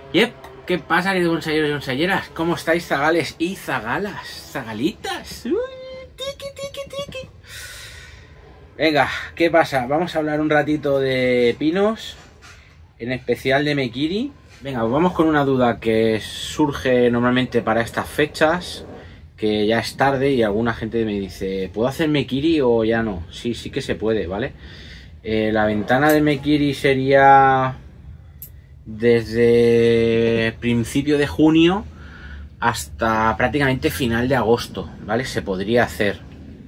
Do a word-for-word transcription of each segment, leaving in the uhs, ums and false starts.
Yep, ¿qué pasa, queridos bonsayeros y bonsayeras? ¿Cómo estáis, zagales y zagalas? ¿Zagalitas? Uy, tiki, tiki, tiki. Venga, ¿qué pasa? Vamos a hablar un ratito de pinos, en especial de Mekiri. Venga, pues vamos con una duda que surge normalmente para estas fechas, que ya es tarde y alguna gente me dice, ¿puedo hacer Mekiri o ya no? Sí, sí que se puede, ¿vale? Eh, la ventana de Mekiri sería desde principio de junio hasta prácticamente final de agosto, ¿vale? Se podría hacer.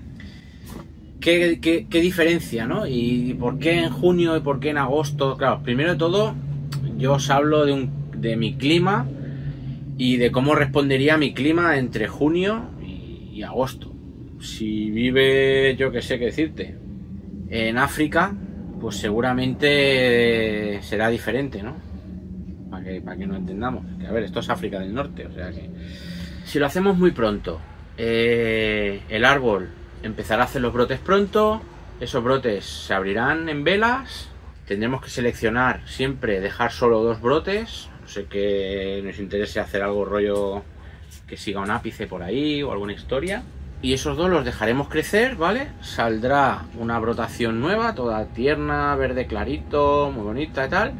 ¿Qué, qué, qué diferencia, no? ¿Y por qué en junio y por qué en agosto? Claro, primero de todo, yo os hablo de, un, de mi clima y de cómo respondería mi clima entre junio y, y agosto. Si vive, yo qué sé qué decirte, en África, pues seguramente será diferente, ¿no? Para que, para que no entendamos. Que, a ver, esto es África del Norte, o sea que... Si lo hacemos muy pronto, eh, el árbol empezará a hacer los brotes pronto, esos brotes se abrirán en velas, tendremos que seleccionar siempre, dejar solo dos brotes, no sé que nos interese hacer algo rollo que siga un ápice por ahí o alguna historia. Y esos dos los dejaremos crecer, ¿vale? Saldrá una brotación nueva, toda tierna, verde clarito, muy bonita y tal.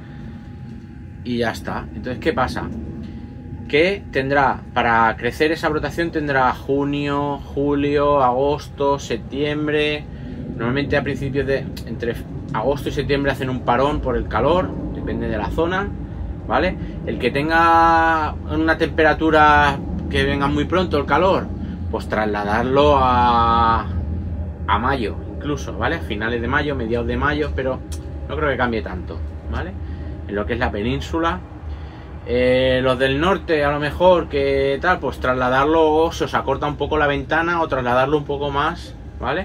Y ya está. Entonces, ¿qué pasa? Que tendrá, para crecer esa brotación tendrá junio, julio, agosto, septiembre. Normalmente a principios de... entre agosto y septiembre hacen un parón por el calor, depende de la zona, ¿vale? El que tenga una temperatura que venga muy pronto el calor, pues trasladarlo a, a mayo incluso, ¿vale? Finales de mayo, mediados de mayo, pero no creo que cambie tanto, ¿vale? En lo que es la península. Eh, los del norte, a lo mejor, que tal, pues trasladarlo, se os acorta un poco la ventana o trasladarlo un poco más, ¿vale?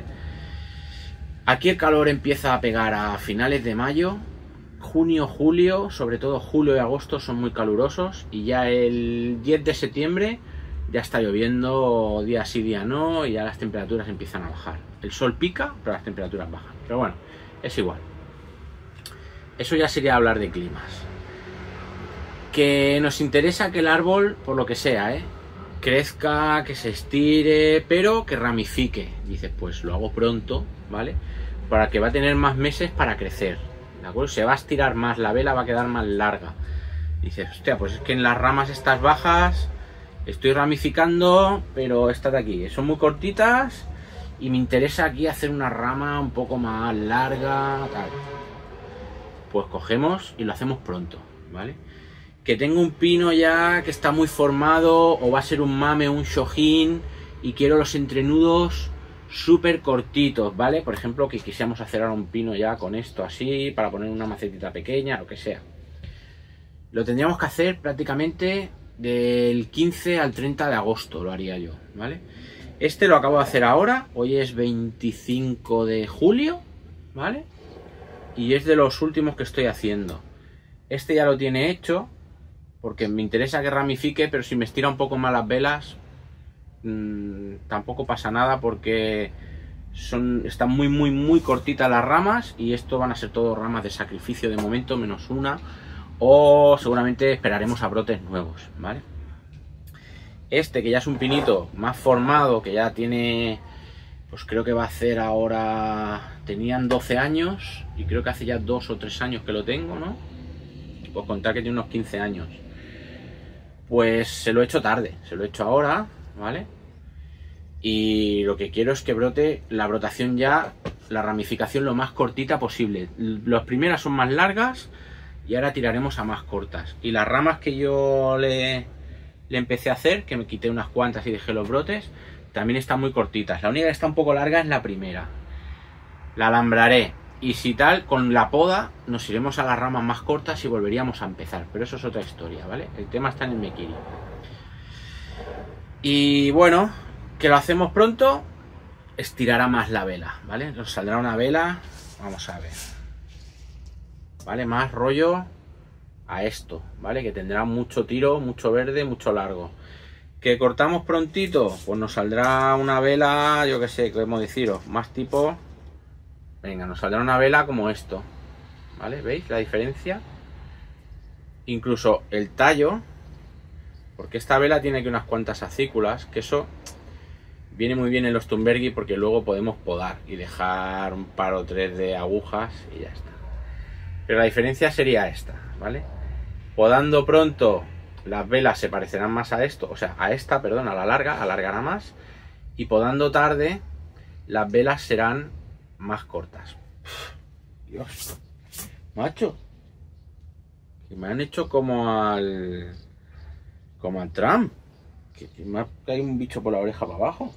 Aquí el calor empieza a pegar a finales de mayo, junio, julio, sobre todo julio y agosto son muy calurosos, y ya el diez de septiembre ya está lloviendo día sí, día no, y ya las temperaturas empiezan a bajar. El sol pica, pero las temperaturas bajan. Pero bueno, es igual. Eso ya sería hablar de climas. Que nos interesa que el árbol, por lo que sea, ¿eh? crezca, que se estire, pero que ramifique. Dices, pues lo hago pronto, ¿vale? Para que va a tener más meses para crecer, ¿de acuerdo? Se va a estirar más, la vela va a quedar más larga. Dices, hostia, pues es que en las ramas estas bajas estoy ramificando, pero estas de aquí son muy cortitas y me interesa aquí hacer una rama un poco más larga, tal. Pues cogemos y lo hacemos pronto, ¿vale? Que tengo un pino ya que está muy formado, o va a ser un mame o un shohin, y quiero los entrenudos súper cortitos, ¿vale? Por ejemplo, que quisiéramos hacer ahora un pino ya con esto así, para poner una macetita pequeña, lo que sea. Lo tendríamos que hacer prácticamente del quince al treinta de agosto, lo haría yo, ¿vale? Este lo acabo de hacer ahora, hoy es veinticinco de julio, ¿vale? Y es de los últimos que estoy haciendo. Este ya lo tiene hecho, porque me interesa que ramifique, pero si me estira un poco más las velas, mmm, tampoco pasa nada, porque son, están muy, muy, muy cortitas las ramas, y esto van a ser todo ramas de sacrificio de momento, menos una, o seguramente esperaremos a brotes nuevos, ¿vale? Este, que ya es un pinito más formado, que ya tiene, pues creo que va a hacer ahora, tenían doce años, y creo que hace ya dos o tres años que lo tengo, ¿no? Pues contar que tiene unos quince años. Pues se lo he hecho tarde, se lo he hecho ahora, ¿vale? Y lo que quiero es que brote la brotación ya, la ramificación lo más cortita posible. Las primeras son más largas y ahora tiraremos a más cortas. Y las ramas que yo le, le empecé a hacer, que me quité unas cuantas y dejé los brotes, también están muy cortitas. La única que está un poco larga es la primera. La alambraré. Y si tal, con la poda nos iremos a las ramas más cortas y volveríamos a empezar. Pero eso es otra historia, ¿vale? El tema está en el Mekiri. Y bueno, que lo hacemos pronto, estirará más la vela, ¿vale? Nos saldrá una vela, vamos a ver, ¿vale? Más rollo a esto, ¿vale? Que tendrá mucho tiro, mucho verde, mucho largo. Que cortamos prontito, pues nos saldrá una vela, yo que sé, cómo deciros, más tipo... Venga, nos saldrá una vela como esto, ¿vale? ¿Veis la diferencia? incluso el tallo, porque esta vela tiene aquí unas cuantas acículas, que eso viene muy bien en los Thunbergy porque luego podemos podar y dejar un par o tres de agujas y ya está. Pero la diferencia sería esta, ¿vale? Podando pronto las velas se parecerán más a esto, o sea, a esta, perdón, a la larga, alargará más. Y podando tarde, las velas serán más cortas. Dios, macho, que me han hecho como al... como al Trump. Que me ha caído un bicho por la oreja para abajo.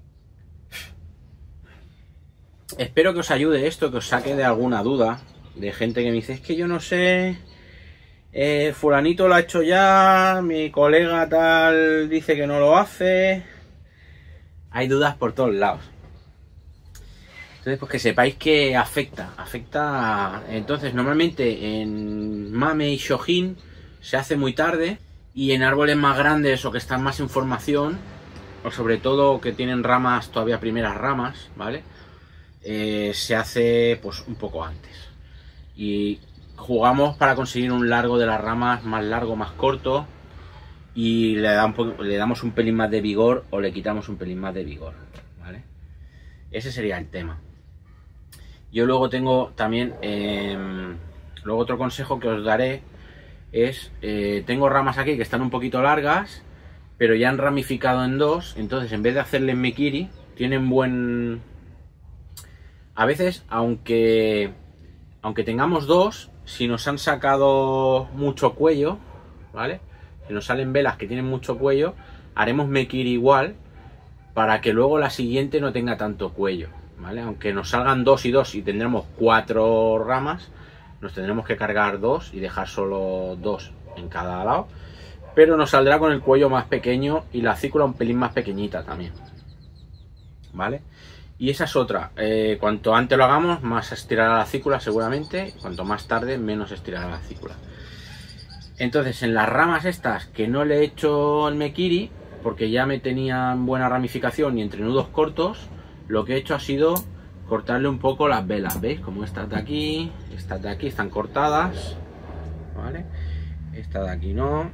Espero que os ayude esto, que os saque de alguna duda. De gente que me dice, es que yo no sé, eh, fulanito lo ha hecho ya, mi colega tal dice que no lo hace. Hay dudas por todos lados. Entonces, pues que sepáis que afecta, afecta. Entonces, normalmente en Mame y Shojin se hace muy tarde, y en árboles más grandes o que están más en formación, o sobre todo que tienen ramas, todavía primeras ramas, ¿vale? Eh, se hace pues un poco antes. Y jugamos para conseguir un largo de las ramas más largo, más corto, y le, da un le damos un pelín más de vigor o le quitamos un pelín más de vigor, ¿vale? Ese sería el tema. Yo luego tengo también, eh, luego otro consejo que os daré es, eh, tengo ramas aquí que están un poquito largas, pero ya han ramificado en dos, entonces en vez de hacerles mekiri, tienen buen... A veces, aunque... Aunque tengamos dos, si nos han sacado mucho cuello, ¿vale? Si nos salen velas que tienen mucho cuello, haremos mekiri igual para que luego la siguiente no tenga tanto cuello, ¿vale? Aunque nos salgan dos y dos y tendremos cuatro ramas, nos tendremos que cargar dos y dejar solo dos en cada lado, pero nos saldrá con el cuello más pequeño y la acícula un pelín más pequeñita también, ¿vale? Y esa es otra, eh, cuanto antes lo hagamos, más estirará la acícula seguramente, cuanto más tarde, menos estirará la acícula. Entonces, en las ramas estas que no le he hecho el mekiri, porque ya me tenían buena ramificación y entrenudos cortos, lo que he hecho ha sido cortarle un poco las velas, ¿veis? Como estas de aquí, estas de aquí están cortadas, ¿vale? Esta de aquí no.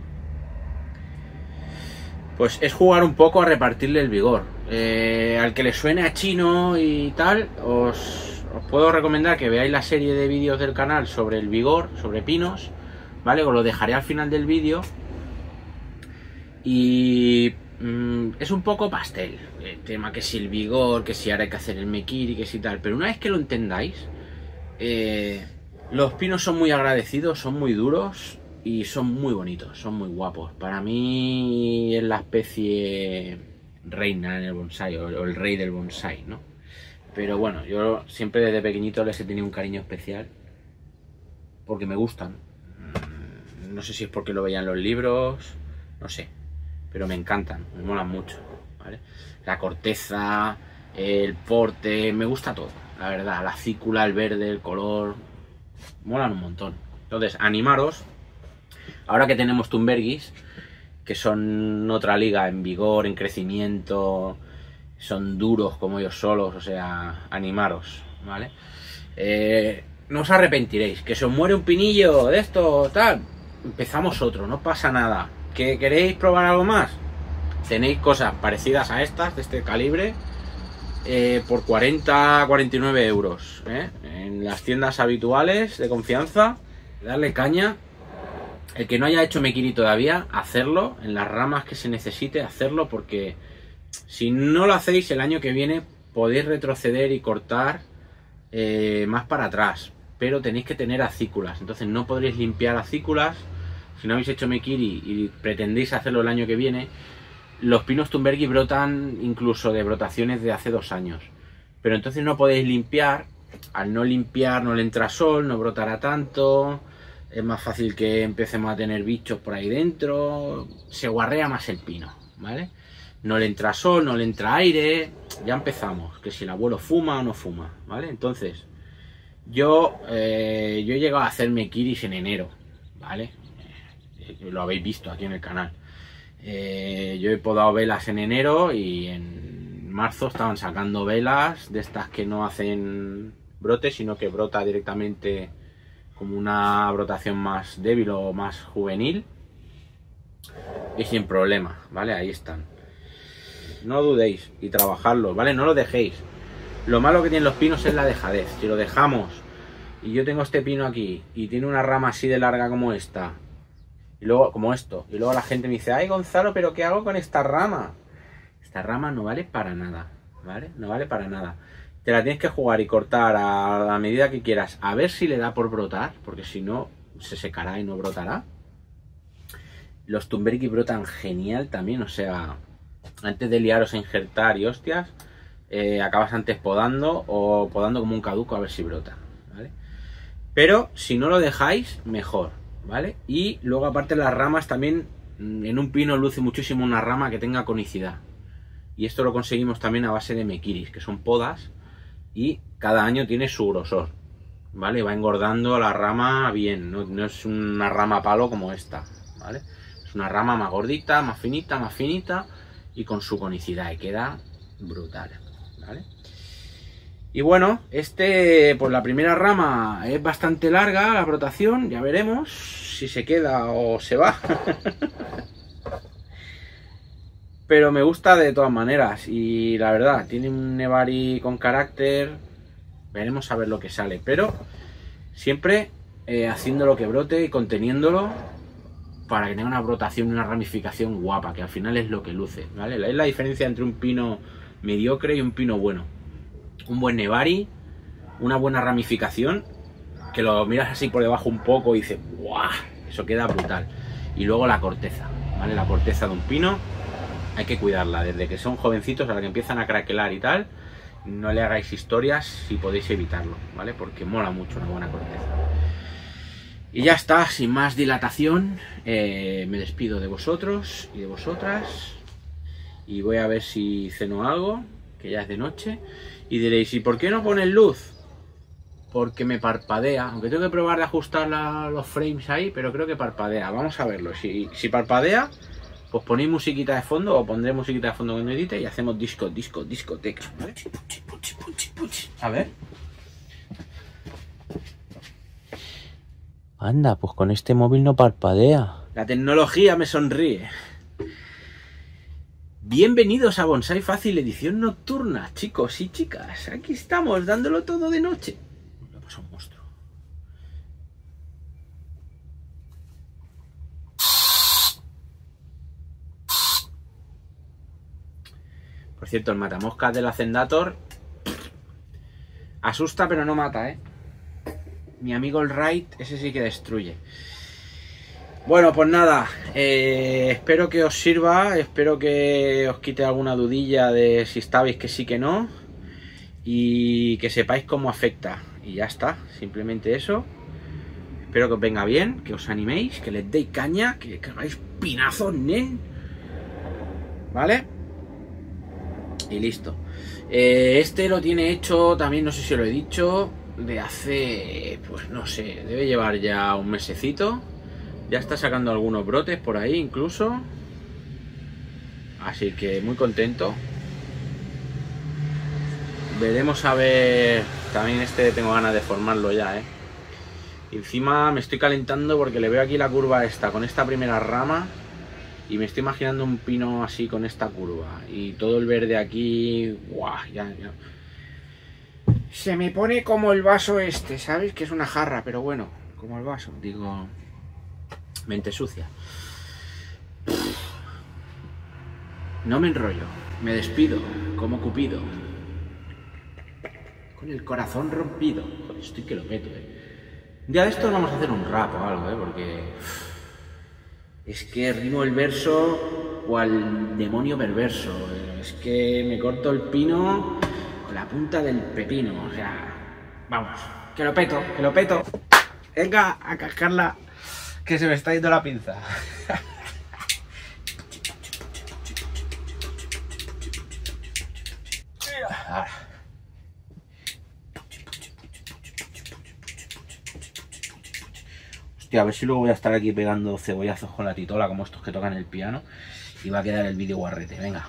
Pues es jugar un poco a repartirle el vigor. Eh, al que le suene a chino y tal, os, os puedo recomendar que veáis la serie de vídeos del canal sobre el vigor, sobre pinos, ¿vale? Os lo dejaré al final del vídeo. Y mmm, es un poco pastel. El tema que si el vigor, que si ahora hay que hacer el mekiri, que si tal. Pero una vez que lo entendáis, eh, los pinos son muy agradecidos, son muy duros. Y son muy bonitos, son muy guapos. Para mí es la especie reina en el bonsai, o el rey del bonsai, ¿no? Pero bueno, yo siempre desde pequeñito les he tenido un cariño especial porque me gustan. No sé si es porque lo veía en los libros, no sé, pero me encantan, me molan mucho, ¿vale? La corteza, el porte, me gusta todo, la verdad. La acícula, el verde, el color, molan un montón. Entonces, animaros. Ahora que tenemos Thunbergys, que son otra liga en vigor, en crecimiento, son duros como ellos solos, o sea, animaros, ¿vale? Eh, no os arrepentiréis, que se os muere un pinillo de esto, tal, empezamos otro, no pasa nada. ¿Que queréis probar algo más? Tenéis cosas parecidas a estas, de este calibre, eh, por cuarenta a cuarenta y nueve euros, ¿eh? En las tiendas habituales de confianza, darle caña. El que no haya hecho mekiri todavía, hacerlo, en las ramas que se necesite, hacerlo, porque si no lo hacéis el año que viene podéis retroceder y cortar eh, más para atrás, pero tenéis que tener acículas, entonces no podréis limpiar acículas. Si no habéis hecho mekiri y pretendéis hacerlo el año que viene, los pinos Thunbergy brotan incluso de brotaciones de hace dos años, pero entonces no podéis limpiar. Al no limpiar no le entra sol, no brotará tanto. Es más fácil que empecemos a tener bichos por ahí dentro, se guarrea más el pino, ¿vale? No le entra sol, no le entra aire, ya empezamos, que si el abuelo fuma o no fuma, ¿vale? Entonces, yo, eh, yo he llegado a hacer mekiris en enero, ¿vale? Eh, lo habéis visto aquí en el canal. Eh, yo he podado velas en enero y en marzo estaban sacando velas de estas que no hacen brote, sino que brota directamente como una brotación más débil o más juvenil. Y sin problema, ¿vale? Ahí están. No dudéis y trabajadlo, ¿vale? No lo dejéis. Lo malo que tienen los pinos es la dejadez. Si lo dejamos y yo tengo este pino aquí y tiene una rama así de larga como esta, y luego como esto, y luego la gente me dice, ay Gonzalo, pero ¿qué hago con esta rama? Esta rama no vale para nada, ¿vale? No vale para nada. Te la tienes que jugar y cortar a la medida que quieras, a ver si le da por brotar, porque si no se secará y no brotará. Los Tumberiki brotan genial también, o sea, antes de liaros a injertar y hostias, eh, acabas antes podando o podando como un caduco a ver si brota, ¿vale? Pero si no lo dejáis, mejor, ¿vale? Y luego aparte las ramas también, en un pino luce muchísimo una rama que tenga conicidad. Y esto lo conseguimos también a base de mequiris, que son podas, y cada año tiene su grosor, ¿vale? Va engordando la rama bien, no, no es una rama palo como esta, ¿vale? Es una rama más gordita, más finita, más finita y con su conicidad y queda brutal, ¿vale? Y bueno, este, pues la primera rama es bastante larga, la brotación, ya veremos si se queda o se va. Pero me gusta de todas maneras y la verdad, tiene un Nebari con carácter, veremos a ver lo que sale, pero siempre eh, haciendo lo que brote y conteniéndolo, para que tenga una brotación y una ramificación guapa, que al final es lo que luce, ¿vale? Es la diferencia entre un pino mediocre y un pino bueno. Un buen Nebari, una buena ramificación, que lo miras así por debajo un poco y dices, ¡guau! Eso queda brutal. Y luego la corteza, ¿vale? La corteza de un pino hay que cuidarla, desde que son jovencitos a la que empiezan a craquelar y tal, no le hagáis historias si podéis evitarlo, ¿vale? Porque mola mucho una buena corteza. Y ya está, sin más dilatación, eh, me despido de vosotros y de vosotras y voy a ver si ceno algo, que ya es de noche, y diréis, ¿y por qué no pones luz? Porque me parpadea, aunque tengo que probar de ajustar la, los frames ahí, pero creo que parpadea, vamos a verlo. Si, si parpadea, pues ponéis musiquita de fondo o pondré musiquita de fondo cuando edite y hacemos disco, disco, discoteca, ¿vale? A ver. Anda, pues con este móvil no parpadea. La tecnología me sonríe. Bienvenidos a Bonsai Fácil edición nocturna, chicos y chicas. Aquí estamos, dándolo todo de noche. Lo pasa un monstruo. Por cierto, el matamoscas del Hacendator asusta pero no mata, ¿eh? Mi amigo el Raid, ese sí que destruye. Bueno, pues nada, eh, espero que os sirva, espero que os quite alguna dudilla de si estabais que sí que no y que sepáis cómo afecta. Y ya está, simplemente eso. Espero que os venga bien, que os animéis, que les deis caña, que, que hagáis pinazos, nen. ¿Vale? Y listo. Eh, este lo tiene hecho, también no sé si lo he dicho, de hace, pues no sé, debe llevar ya un mesecito. Ya está sacando algunos brotes por ahí incluso. Así que muy contento. Veremos a ver. También este tengo ganas de formarlo ya, ¿eh? Y encima me estoy calentando porque le veo aquí la curva esta, con esta primera rama. Y me estoy imaginando un pino así con esta curva. Y todo el verde aquí. ¡Guau! Ya, ya. Se me pone como el vaso este, ¿sabes? Que es una jarra, pero bueno, como el vaso. Digo... Mente sucia. No me enrollo, me despido como Cupido, con el corazón rompido. Joder, estoy que lo meto, eh. Un día de estos vamos a hacer un rap o algo, eh, porque es que rimo el verso o al demonio perverso. Es que me corto el pino con la punta del pepino. O sea, vamos, que lo peto, que lo peto. Venga a cascarla. Que se me está yendo la pinza. Ahora. Hostia, a ver si luego voy a estar aquí pegando cebollazos con la titola como estos que tocan el piano y va a quedar el vídeo guarrete. Venga.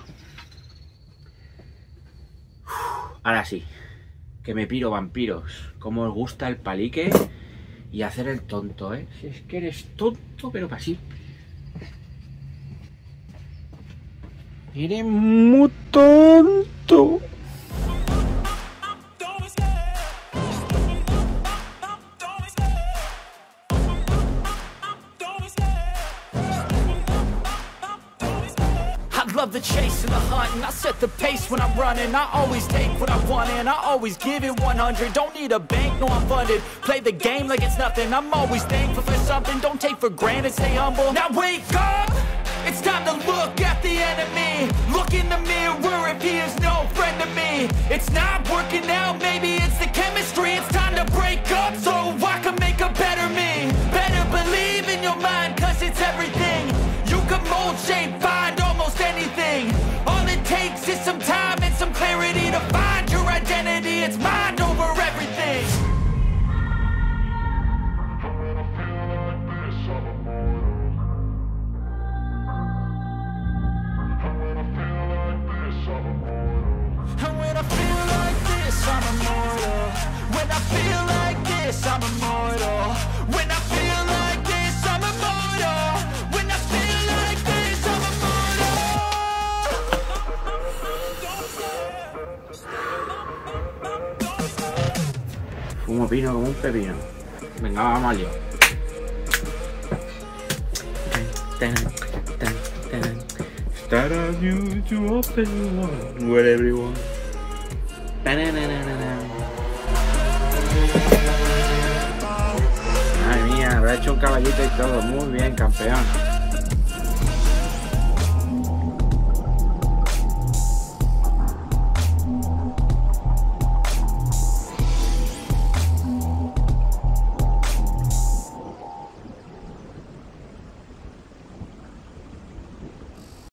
Ahora sí. Que me piro, vampiros. Cómo os gusta el palique y hacer el tonto, ¿eh? Si es que eres tonto, pero para sí. Eres muy tonto. Love the chase and the hunt, and I set the pace when I'm running. I always take what I want and I always give it one hundred. Don't need a bank, no I'm funded. Play the game like it's nothing. I'm always thankful for something. Don't take for granted, stay humble. Now wake up, it's time to look at the enemy. Look in the mirror if he is no friend to me. It's not working out, maybe it's the chemistry. It's time to break up so I can make a better me. Better believe in your mind, cause it's everything. You can mold, shape, find almost anything. All it takes is some time and some clarity to find your identity. It's mind over everything. And when I feel like this, I'm immortal. When I feel like this, I'm immortal. When I feel like this, I'm immortal. When I feel like this, I'm immortal. Fumo pino como un pepino. Venga, vamos al lío. Start a new to open one where everyone. Madre mía, habrá hecho un caballito y todo. Muy bien, campeón.